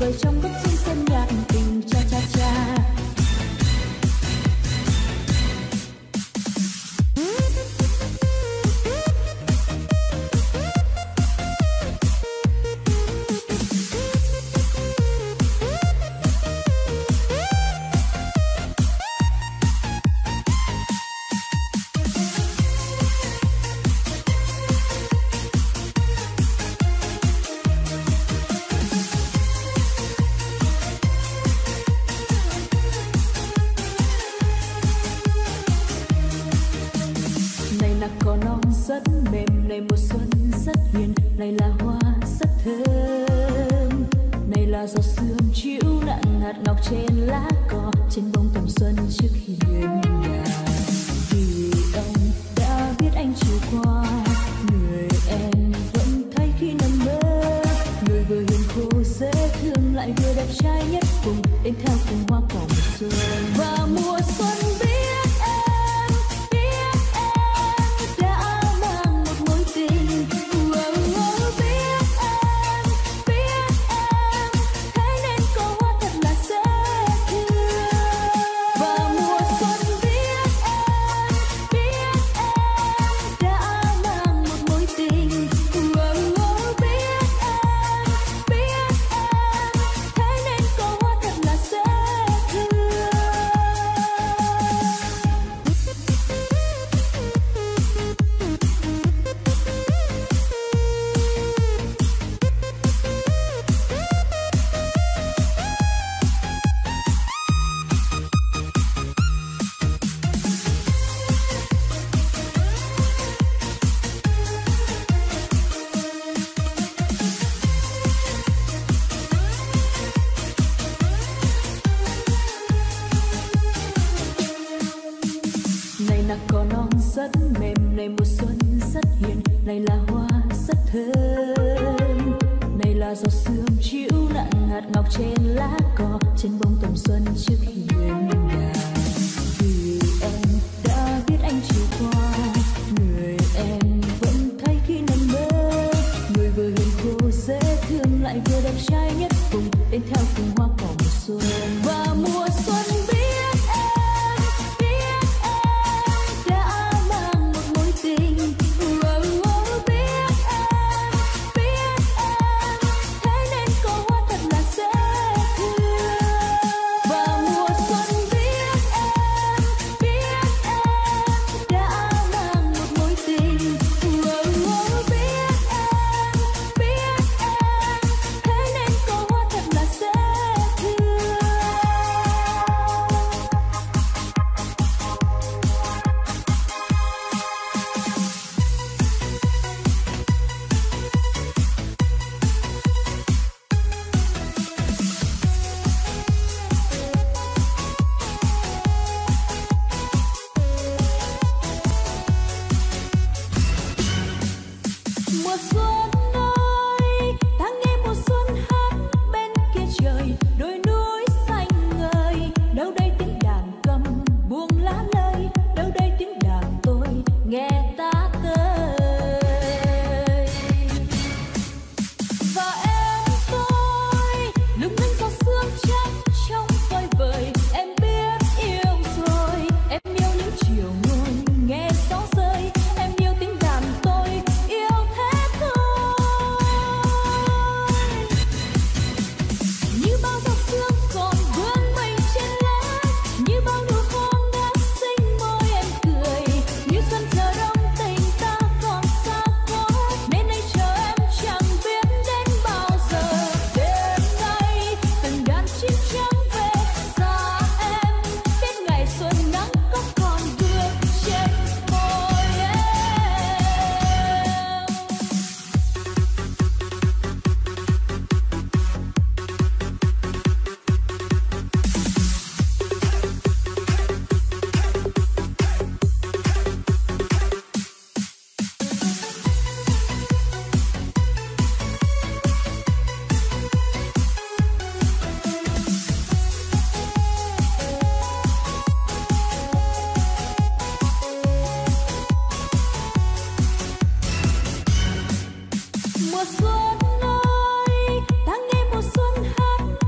vời trong bức tranh sân nhạc tình cha cha cha. Rất mềm này mùa xuân rất hiền, này là hoa rất thơm, này là giọt sương chịu nặng hạt ngọc trên lá cỏ, trên bông tầm xuân trước hiên nhà. Vì ông đã biết anh chiều qua, người em vẫn thấy khi nằm mơ, người vừa hiền khô dễ thương lại vừa đẹp trai nhất cùng đến theo cùng hoa cỏ mùa xuân. Và mùa xuân rất mềm, này mùa xuân rất hiền, này là hoa rất thơm, này là giọt sương chịu nặng hạt ngọc trên lá cỏ, trên bông tầm xuân trước hiên nhà. Vì em đã biết anh chiều qua, người em vẫn thấy khi nằm mơ, người vừa hiền khô dễ thương lại vừa đẹp trai nhất cùng đến theo cùng hoa cỏ mùa xuân. Và mùa xuân mùa xuân ơi, ta nghe mùa xuân hát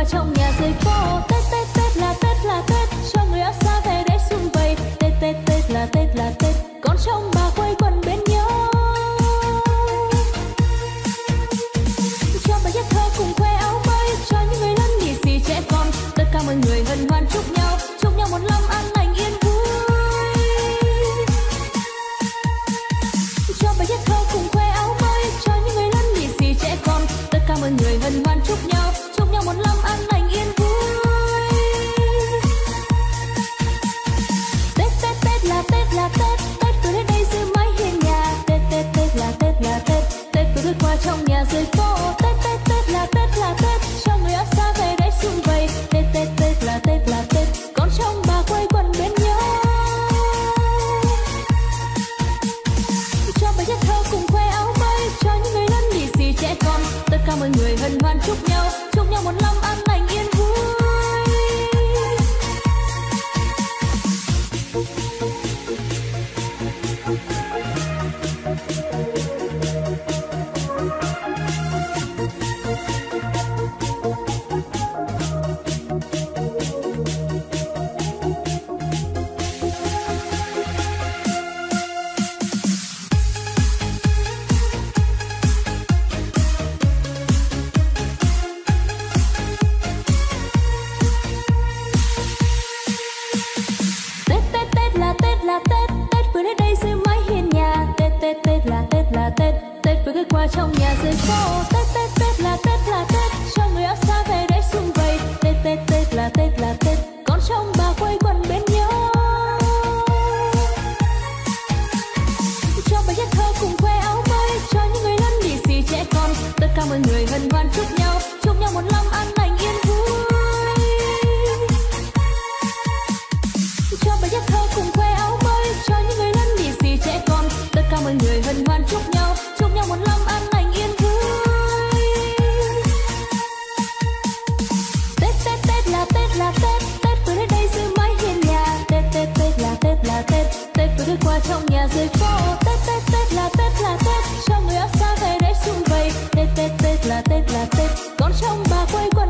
qua trong nhà dưới phố. Tết Tết Tết là Tết là Tết, cho người ở xa về để sum vầy. Tết Tết Tết là Tết là Tết, con trong bà quây quần bên nhau. Cho bà giác thơ cùng khoe áo mới, cho những người lớn lì xì trẻ con. Tất cả mọi người hân hoan chúc nhau một năm an lành yên vui. Cho bà giác thơ cùng khoe áo mới, cho những người lớn lì xì trẻ con. Tất cả mọi người hân hoan chúc nhau một năm an lành yên vui. Tết Tết Tết là Tết là Tết, Tết cứ đến đây giữ mái hiên nhà. Tết Tết Tết là Tết là Tết, Tết cứ lướt qua trong nhà dưới phố. Tết Tết Tết là Tết là Tết, cho người ở xa về để sum vầy. Tết Tết Tết là Tết là Tết, con trong bà quây quần bên nhau. Cho bài hát thơ cùng khoe áo mới, cho những người lớn lì xì trẻ con. Tất cả mọi người hân hoan chúc nhau một năm an lành yên vui. Qua trong nhà dưới phố. Tết Tết Tết là Tết là Tết, cho người ở xa về để sum vầy. Tết Tết Tết là Tết là Tết, con trong bà quây quần bên nhau. Cho bài hát thơ cùng khoe áo mới, cho những người lớn lì xì trẻ con. Tất cả mọi người hân hoan chúc nhau một năm an lành yên vui. Cho bài hát thơ cùng khoe áo mới, cho những người lớn lì xì trẻ con. Tất cả mọi người hân hoan chúc nhau một năm an lành yên vui. Tết Tết Tết là Tết là Tết, Tết cứ đến đây giữ mái hiên nhà. Tết Tết Tết là Tết là Tết, Tết cứ lướt qua trong nhà dưới phố. Tết Tết Tết là Tết là Tết, cho người ở xa về để sum vầy. Tết Tết Tết là Tết là Tết, con trong bà quây quần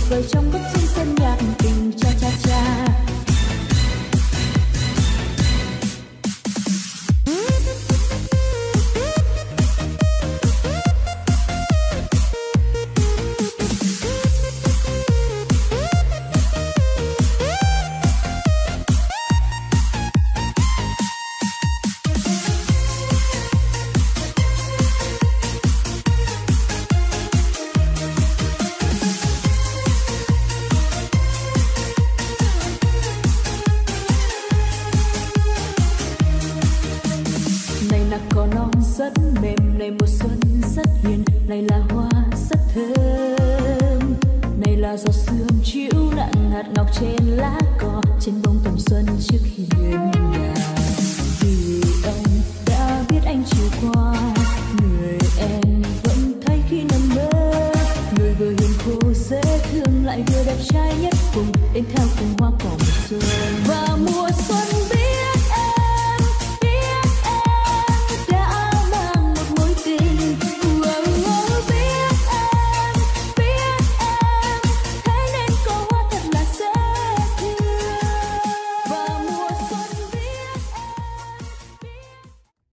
vời trong bức tranh sân nhạc tình cha cha cha. Rất mềm này mùa xuân rất hiền, này là hoa rất thơm, này là giọt sương chiếu nặng hạt ngọc trên lá cỏ, trên bông tầm xuân trước hiên nhà. Vì ông đã biết anh chiều qua, người em vẫn thấy khi nằm mơ, người vừa hiền khô dễ thương lại vừa đẹp trai nhất cùng, đến theo cùng hoa cỏ mùa xuân.